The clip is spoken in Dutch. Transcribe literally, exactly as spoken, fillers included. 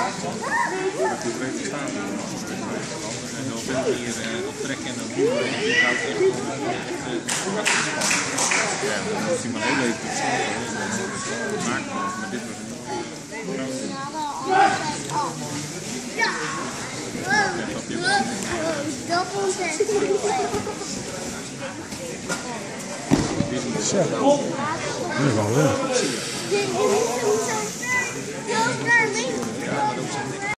Dat is beter staan. En dan ben je hier op trek en dan boeren en je gaat echt ja, dan is hij maar heel even het maken, maar dit was een ja. Zo, dat is wel leuk.